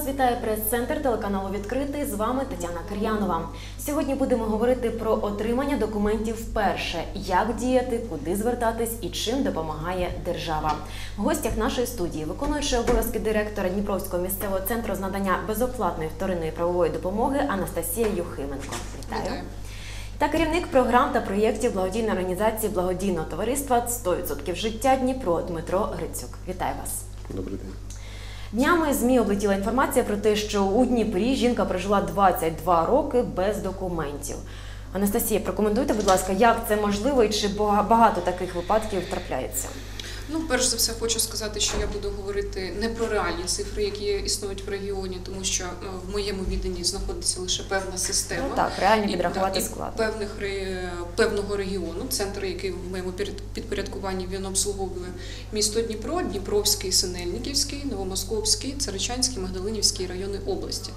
Вас вітає прес-центр телеканалу «Відкритий». З вами Тетяна Кир'янова. Сьогодні будемо говорити про отримання документів вперше, як діяти, куди звертатись і чим допомагає держава. В гостях нашої студії виконуючий обов'язки директора Дніпровського місцевого центру з надання безоплатної вторинної правової допомоги Анастасія Юхименко. Вітаю. Та керівник програм та проєктів благодійної організації благодійного товариства «100% життя Дніпро» Дмитро Грицюк. Вітаю вас. Добрий день. Днями ЗМІ облетіла інформація про те, що у Дніпрі жінка прожила 22 роки без документів. Анастасія, прокоментуйте, будь ласка, як це можливо і чи багато таких випадків трапляється? Перш за все, хочу сказати, що я буду говорити не про реальні цифри, які існують в регіоні, тому що в моєму відданні знаходиться лише певна система. Ну так, реально підрахувати склад. Певного регіону, центр, який в моєму підпорядкуванні він обслуговує місто Дніпро, Дніпровський, Синельниківський, Новомосковський, Царичанський, Магдалинівський райони області.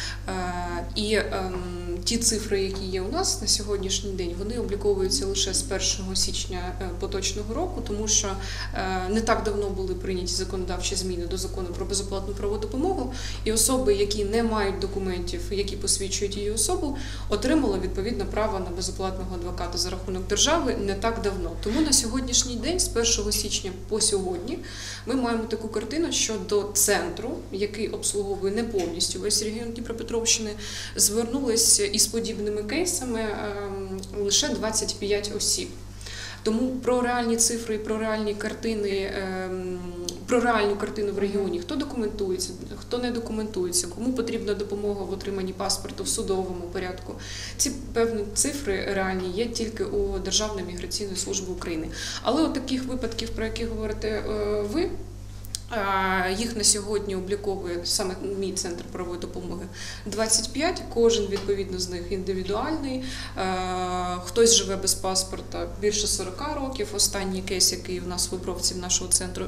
І ті цифри, які є у нас на сьогоднішній день, вони обліковуються лише з 1 січня поточного року, тому що не так давно були прийняті законодавчі зміни до закону про безоплатну правову допомогу, і особи, які не мають документів, які посвідчують її особу, отримали відповідне право на безоплатного адвоката за рахунок держави не так давно. Тому на сьогоднішній день, з 1 січня по сьогодні, ми маємо таку картину, що до центру, який обслуговує не повністю весь регіон Дніпропетровщини, звернулися із подібними кейсами лише 25 осіб. Тому про реальні цифри, про реальні картини, про реальну картину в регіоні, хто документується, хто не документується, кому потрібна допомога в отриманні паспорту в судовому порядку. Ці певні цифри реальні є тільки у Державної міграційної служби України. Але от таких випадків, про які говорите ви, їх на сьогодні обліковує саме мій центр правової допомоги 25, кожен відповідно з них індивідуальний, хтось живе без паспорта більше 40 років, останній кейс, який у нас вибровців нашого центру,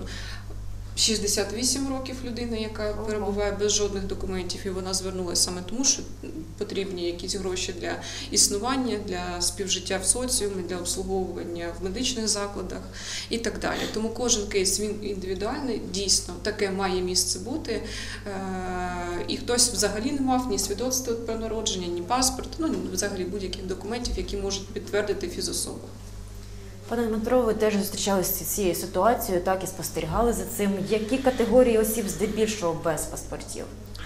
68 років людина, яка перебуває без жодних документів, і вона звернулася саме тому, що потрібні якісь гроші для існування, для співжиття в соціумі, для обслуговування в медичних закладах і так далі. Тому кожен кейс, він індивідуальний, дійсно, таке має місце бути. І хтось взагалі не мав ні свідоцтва про народження, ні паспорт, взагалі будь-яких документів, які можуть підтвердити фізособу. Пане Дмитро, ви теж зустрічалися з цією ситуацією, так і спостерігали за цим. Які категорії осіб здебільшого без паспортів?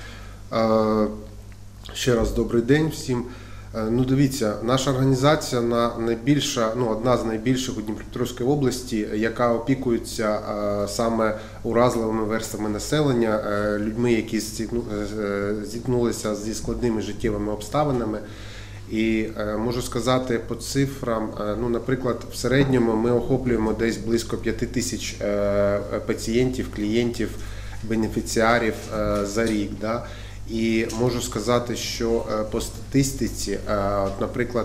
Ще раз добрий день всім. Дивіться, наша організація одна з найбільших у Дніпропетровській області, яка опікується саме уразливими верствами населення, людьми, які зіткнулися зі складними життєвими обставинами. І можу сказати по цифрам, наприклад, в середньому ми охоплюємо десь близько 5 тисяч пацієнтів, клієнтів, бенефіціарів за рік. Да? І можу сказати, що по статистиці, наприклад,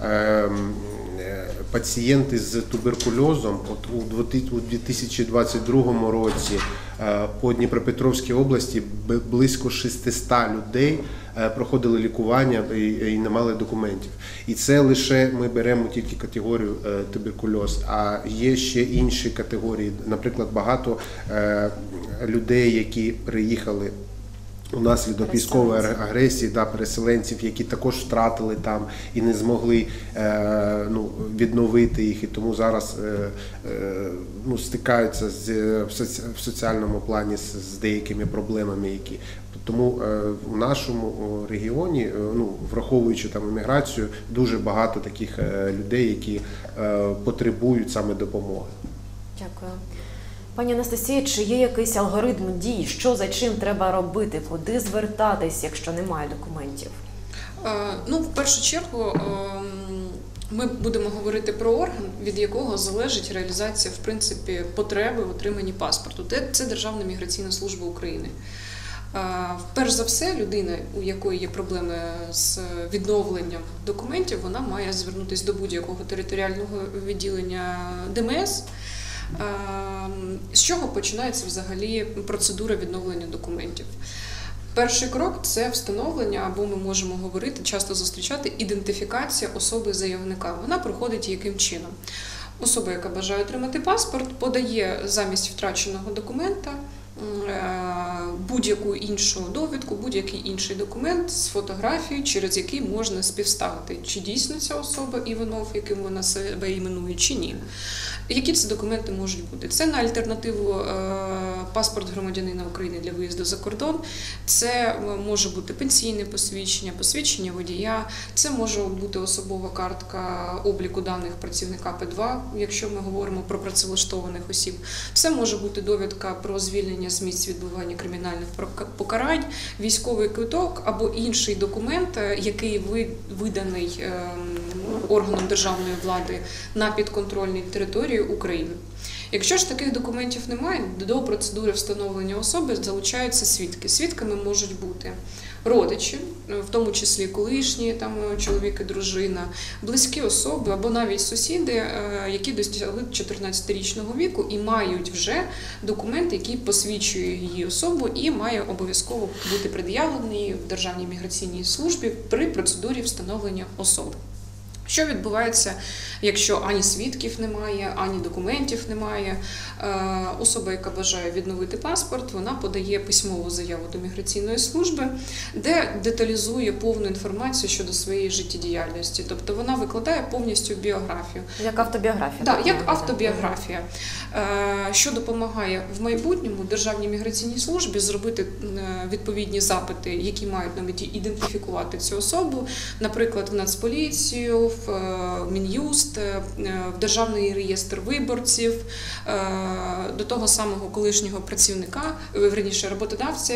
пацієнти з туберкульозом у 2022 році по Дніпропетровській області близько 600 людей проходили лікування і не мали документів. І це лише ми беремо тільки категорію туберкульоз, а є ще інші категорії. Наприклад, багато людей, які приїхали унаслідок військової агресії, переселенців, які також втратили там і не змогли відновити їх, і тому зараз стикаються в соціальному плані з деякими проблемами. Тому в нашому регіоні, враховуючи імміграцію, дуже багато таких людей, які потребують саме допомоги. Дякую. Пані Анастасія, чи є якийсь алгоритм дій, що за чим треба робити, куди звертатись, якщо немає документів? В першу чергу ми будемо говорити про орган, від якого залежить реалізація, в принципі, потреби в отриманні паспорту. Це Державна міграційна служба України. Перш за все, людина, у якої є проблеми з відновленням документів, вона має звернутися до будь-якого територіального відділення ДМС. З чого починається взагалі процедура відновлення документів? Перший крок – це встановлення, або ми можемо говорити, часто зустрічати, ідентифікація особи заявника. Вона проходить яким чином? Особа, яка бажає отримати паспорт, подає замість втраченого документа будь-яку іншу довідку, будь-який інший документ з фотографією, через який можна співставити, чи дійсно ця особа Іванов, яким вона себе іменує, чи ні. Які це документи можуть бути? Це на альтернативу паспорт громадянина України для виїзду за кордон, це може бути пенсійне посвідчення, посвідчення водія, це може бути особова картка обліку даних працівника П2, якщо ми говоримо про працевлаштованих осіб. Це може бути довідка про звільнення з місць відбування кримінальних покарань, військовий квиток або інший документ, який виданий органом державної влади на підконтрольній території України. Якщо ж таких документів немає, до процедури встановлення особи залучаються свідки. Свідками можуть бути родичі, в тому числі колишні чоловік і дружина, близькі особи або навіть сусіди, які досягли 14-річного віку і мають вже документ, який посвідчує її особу і має обов'язково бути пред'явлений в Державній міграційній службі при процедурі встановлення особи. Що відбувається, якщо ані свідків немає, ані документів немає? Особа, яка бажає відновити паспорт, вона подає письмову заяву до міграційної служби, де деталізує повну інформацію щодо своєї життєдіяльності. Тобто вона викладає повністю біографію. Як автобіографія. Так, як автобіографія. Що допомагає в майбутньому Державній міграційній службі зробити відповідні запити, які мають на меті ідентифікувати цю особу, наприклад, в Нацполіцію, в Мін'юст, в Державний реєстр виборців, до того самого колишнього працівника, верніше роботодавця,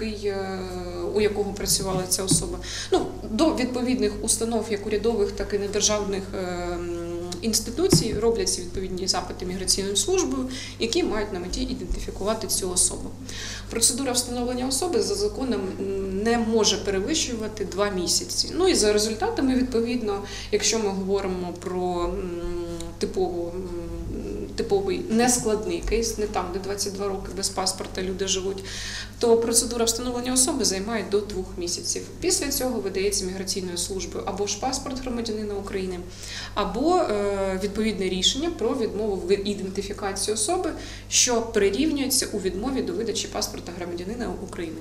у якого працювала ця особа, до відповідних установ, як урядових, так і недержавних інституцій робляться відповідні запити міграційною службою, які мають на меті ідентифікувати цю особу. Процедура встановлення особи за законом не може перевищувати 2 місяці. І за результатами, відповідно, якщо ми говоримо про типовий нескладний кейс, не там, де 22 роки без паспорта люди живуть, то процедура встановлення особи займає до 2 місяців. Після цього видається міграційною службою або ж паспорт громадянина України, або відповідне рішення про відмову в ідентифікації особи, що прирівнюється у відмові до видачі паспорта громадянина України.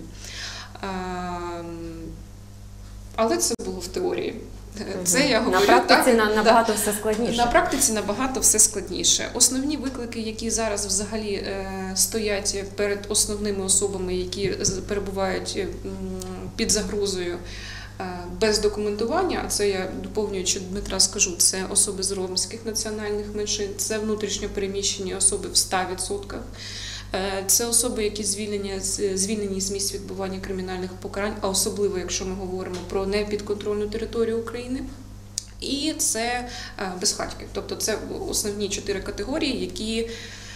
Але це було в теорії. Це я говорю, на практиці набагато все складніше. На практиці набагато все складніше. Основні виклики, які зараз взагалі стоять перед основними особами, які перебувають під загрозою без документування, а це я доповнюючи Дмитра скажу, це особи з ромських національних меншин, це внутрішньо переміщені особи в 100%. Це особи, які звільнені з місць відбування кримінальних покарань, а особливо, якщо ми говоримо про непідконтрольну територію України. І це безхатьки. Тобто це основні 4 категорії, які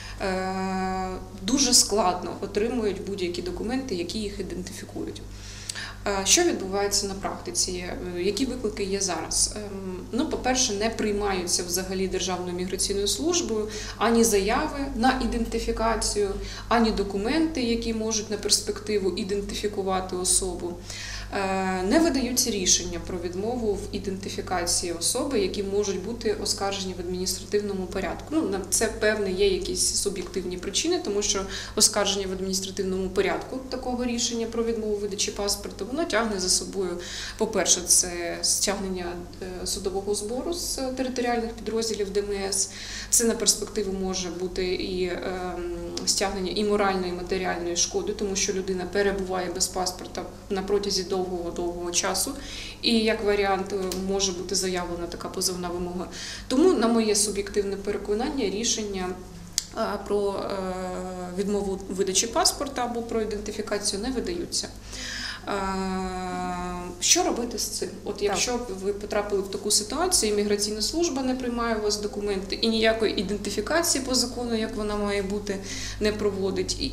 дуже складно отримують будь-які документи, які їх ідентифікують. Що відбувається на практиці? Які виклики є зараз? По-перше, не приймаються взагалі Державною міграційною службою ані заяви на ідентифікацію, ані документи, які можуть на перспективу ідентифікувати особу. Не видаються рішення про відмову в ідентифікації особи, які можуть бути оскаржені в адміністративному порядку. На це, певне, є якісь суб'єктивні причини, тому що оскарження в адміністративному порядку такого рішення про відмову видачі паспорту, воно тягне за собою, по-перше, це стягнення судового збору з територіальних підрозділів ДМС, це на перспективу може бути і стягнення і моральної, і матеріальної шкоди, тому що людина перебуває без паспорта на протязі довгого часу, і як варіант може бути заявлена така позовна вимога. Тому, на моє суб'єктивне переконання, рішення про відмову видачі паспорта або про ідентифікацію не видаються. Що робити з цим? Якщо ви потрапили в таку ситуацію, міграційна служба не приймає у вас документи і ніякої ідентифікації по закону, як вона має бути, не проводить.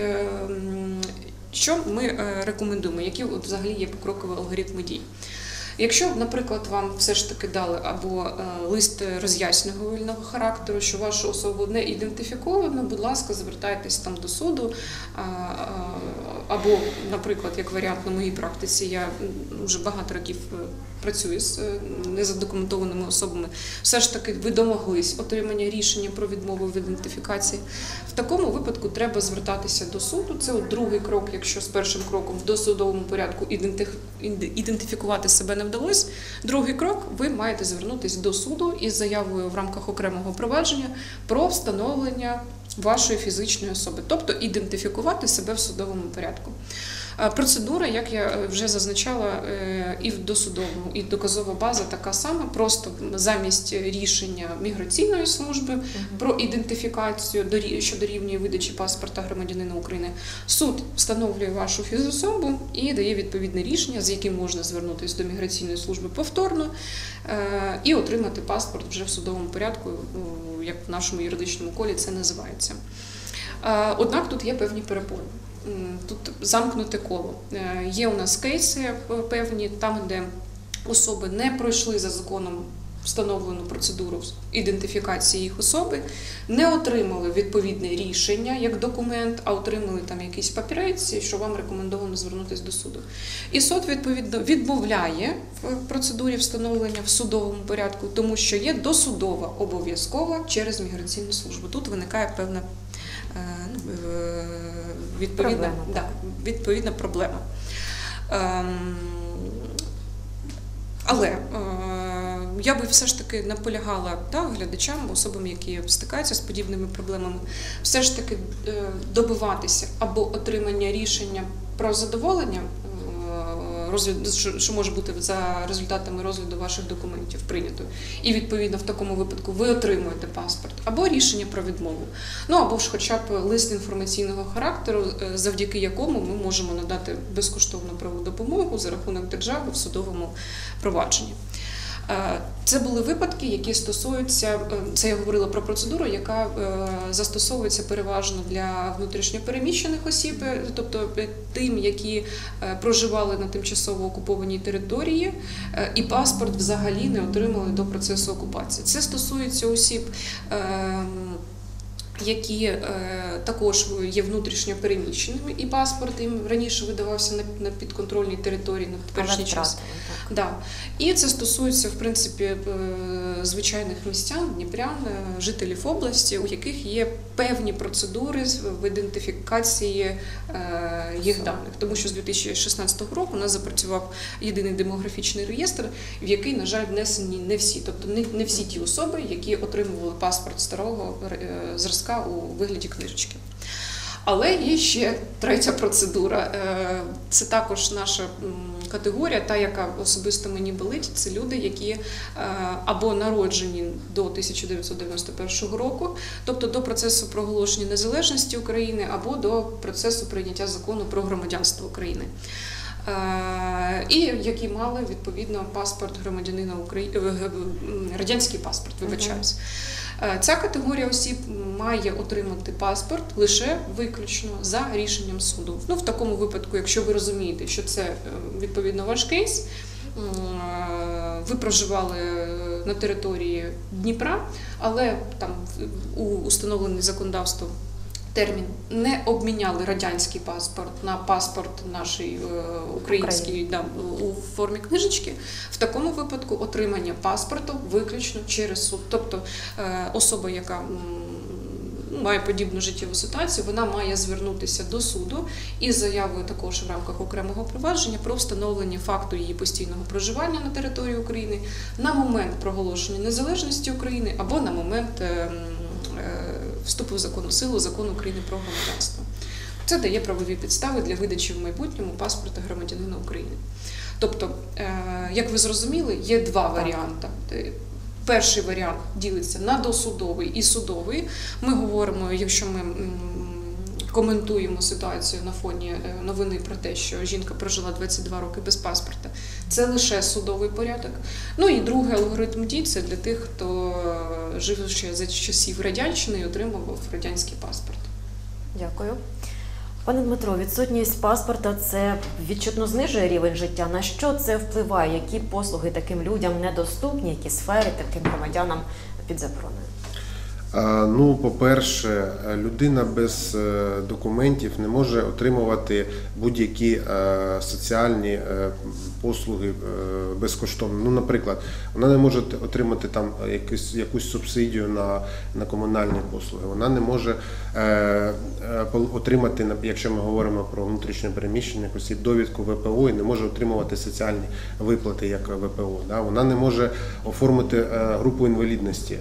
Що ми рекомендуємо? Які взагалі є покрокові алгоритми дій? Якщо, наприклад, вам все ж таки дали або лист роз'яснювального характеру, що вашу особу не ідентифіковано, будь ласка, звертайтесь до суду, або, наприклад, як варіант на моїй практиці, я вже багато років працюю з незадокументованими особами, все ж таки ви домоглись отримання рішення про відмову в ідентифікації. В такому випадку треба звертатися до суду. Це другий крок, якщо з першим кроком в досудовому порядку ідентифікувати себе не вдалося. Другий крок – ви маєте звернутися до суду із заявою в рамках окремого провадження про встановлення вашої фізичної особи, тобто ідентифікувати себе в судовому порядку. Процедура, як я вже зазначала, і в досудовому, і доказова база така сама, просто замість рішення міграційної служби про ідентифікацію, що дорівнює видачі паспорта громадянина України, суд встановлює вашу фізособу і дає відповідне рішення, з яким можна звернутися до міграційної служби повторно і отримати паспорт вже в судовому порядку, як в нашому юридичному колі це називається. Однак тут є певні перепони. Тут замкнуте коло. Є у нас кейси певні, там, де особи не пройшли за законом встановлену процедуру ідентифікації їх особи, не отримали відповідне рішення як документ, а отримали там якийсь папірець, що вам рекомендовано звернутися до суду. І суд, відповідно, відмовляє в процедурі встановлення в судовому порядку, тому що є досудова обов'язкова через міграційну службу. Тут виникає певна відповідна проблема. Але я би все ж таки наполягала глядачам, особам, які стикаються з подібними проблемами, все ж таки добиватися або отримання рішення про задоволення, що може бути за результатами розгляду ваших документів прийнято. І, відповідно, в такому випадку ви отримуєте паспорт. Або рішення про відмову. Або ж хоча б лист інформаційного характеру, завдяки якому ми можемо надати безкоштовну правову допомогу за рахунок держави в судовому провадженні. Це були випадки, які стосуються, це я говорила про процедуру, яка застосовується переважно для внутрішньопереміщених осіб, тобто тим, які проживали на тимчасово окупованій території і паспорт взагалі не отримали до процесу окупації. Це стосується осіб, які також є внутрішньо переміщеними, і паспорт їм раніше видавався на підконтрольній території на теперішній час. Да. І це стосується, в принципі, звичайних містян, дніпрян, жителів області, у яких є певні процедури в ідентифікації їх даних. Тому що з 2016 року у нас запрацював єдиний демографічний реєстр, в який, на жаль, внесені не всі. Тобто не всі ті особи, які отримували паспорт старого зразка у вигляді книжечки. Але є ще третя процедура. Це також наша категорія, та, яка особисто мені болить. Це люди, які або народжені до 1991 року, тобто до процесу проголошення незалежності України, або до процесу прийняття закону про громадянство України. І які мали, відповідно, паспорт громадянина України, радянський паспорт, вибачаюсь. Ця категорія осіб має отримати паспорт лише виключно за рішенням суду. В такому випадку, якщо ви розумієте, що це, відповідно, ваш кейс, ви проживали на території Дніпра, але там у установлений законодавством термін не обміняли радянський паспорт на паспорт наш український у формі книжечки, в такому випадку отримання паспорту виключно через суд. Тобто особа, яка має подібну життєву ситуацію, вона має звернутися до суду із заявою також в рамках окремого провадження про встановлення факту її постійного проживання на території України на момент проголошення незалежності України або на момент вступу в силу Закону України про громадянство. Це дає правові підстави для видачі в майбутньому паспорта громадянина України. Тобто, як ви зрозуміли, є два варіанти. Перший варіант ділиться на досудовий і судовий. Ми говоримо, якщо ми коментуємо ситуацію на фоні новини про те, що жінка прожила 22 роки без паспорта, це лише судовий порядок. І другий алгоритм дій – це для тих, хто жив ще за часів Радянщини і отримував радянський паспорт. Дякую. Пане Дмитро, відсутність паспорта – це відчутно знижує рівень життя. На що це впливає? Які послуги таким людям недоступні, які сфери таким громадянам під забороною? Ну, по-перше, людина без документів не може отримувати будь-які соціальні послуги безкоштовно. Ну, наприклад, вона не може отримати там якусь субсидію на комунальні послуги. Вона не може отримати, якщо ми говоримо про внутрішньо переміщених осіб, довідку ВПО і не може отримувати соціальні виплати як ВПО. Вона не може оформити групу інвалідності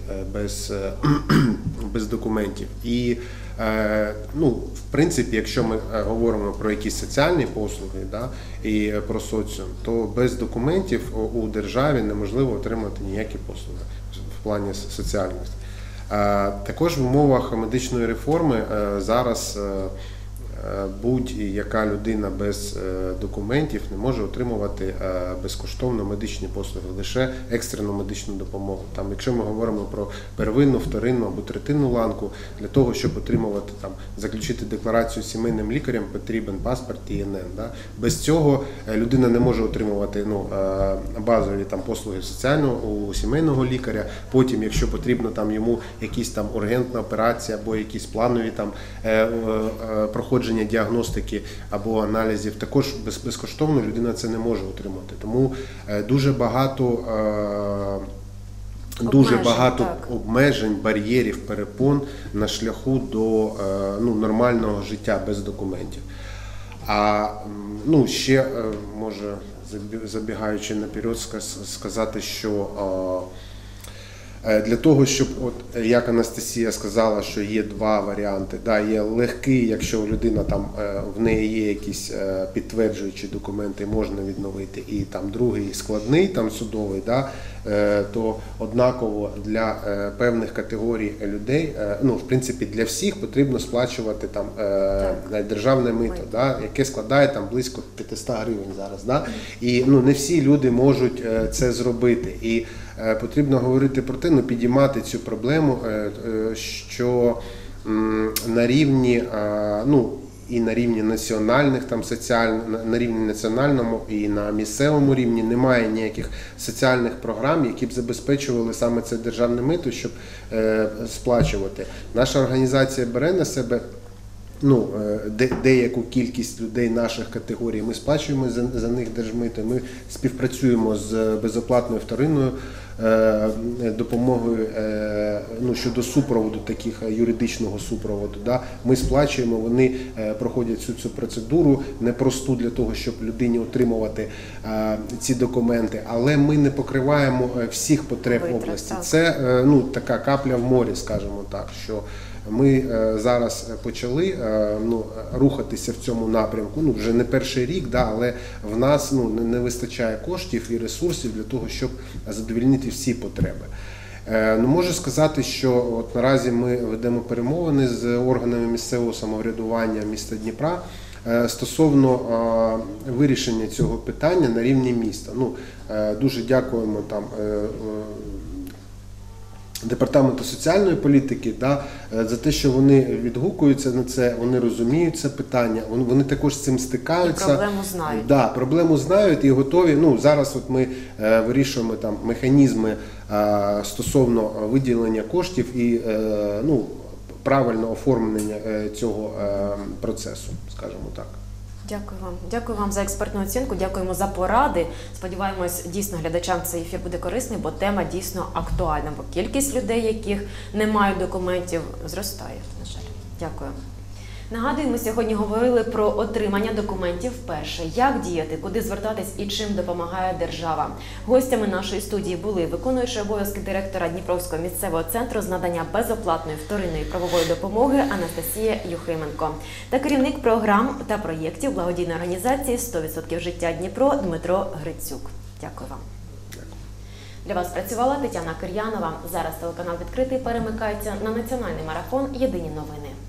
без документів. І, ну, в принципі, якщо ми говоримо про якісь соціальні послуги, і про соціум, то без документів у державі неможливо отримати ніякі послуги в плані соціальності. Також в умовах медичної реформи зараз будь-яка людина без документів не може отримувати безкоштовно медичні послуги, лише екстрену медичну допомогу. Там, якщо ми говоримо про первинну, вторинну або третинну ланку, для того, щоб отримувати, заключити декларацію з сімейним лікарем, потрібен паспорт і ІНН. Без цього людина не може отримувати базові послуги соціального у сімейного лікаря. Потім, якщо потрібно йому якісь ургентна операція або якісь планові проходження діагностики або аналізів, також безкоштовно людина це не може отримати. Тому дуже багато обмежень, бар'єрів, перепон на шляху до нормального життя без документів. А ще, може, забігаючи наперед, сказати, що для того, щоб, як Анастасія сказала, що є два варіанти. Є легкий, якщо людина в неї є якісь підтверджуючі документи, можна відновити, і другий складний, судовий, то однаково для певних категорій людей, в принципі, для всіх потрібно сплачувати державне мито, яке складає близько 500 гривень зараз. І не всі люди можуть це зробити. І потрібно говорити про те, підіймати цю проблему, що на рівні, і на рівні національних, на рівні національному і на місцевому рівні немає ніяких соціальних програм, які б забезпечували саме це державне мито, щоб сплачувати. Наша організація бере на себе деяку кількість людей наших категорій, ми сплачуємо за них держмито, ми співпрацюємо з безоплатною вторинною допомогою щодо супроводу, таких юридичного супроводу. Ми сплачуємо, вони проходять всю цю процедуру непросту для того, щоб людині отримувати ці документи, але ми не покриваємо всіх потреб області. Це така капля в морі, скажімо так, що ми зараз почали рухатися в цьому напрямку, вже не перший рік, але в нас не вистачає коштів і ресурсів для того, щоб задовольнити всі потреби. Можу сказати, що наразі ми ведемо перемовини з органами місцевого самоврядування міста Дніпра стосовно вирішення цього питання на рівні міста. Дуже дякуємо Департаменту соціальної політики за те, що вони відгукуються на це, вони розуміють це питання, вони також з цим стикаються. І проблему знають. Проблему знають і готові. Зараз ми вирішуємо механізми стосовно виділення коштів і правильного оформлення цього процесу, скажімо так. Дякую вам. Дякую вам за експертну оцінку, дякуємо за поради. Сподіваємось, дійсно глядачам цей ефір буде корисний, бо тема дійсно актуальна, бо кількість людей, яких не мають документів, зростає, на жаль. Дякую. Нагадую, ми сьогодні говорили про отримання документів вперше. Як діяти, куди звертатись і чим допомагає держава. Гостями нашої студії були виконуючий обов'язки директора Дніпровського місцевого центру з надання безоплатної вторинної правової допомоги Анастасія Юхименко та керівник програм та проєктів благодійної організації «100% життя Дніпро» Дмитро Грицюк. Дякую вам. Для вас працювала Тетяна Кир'янова. Зараз телеканал «Відкритий» перемикається на національний марафон «Єдині новини».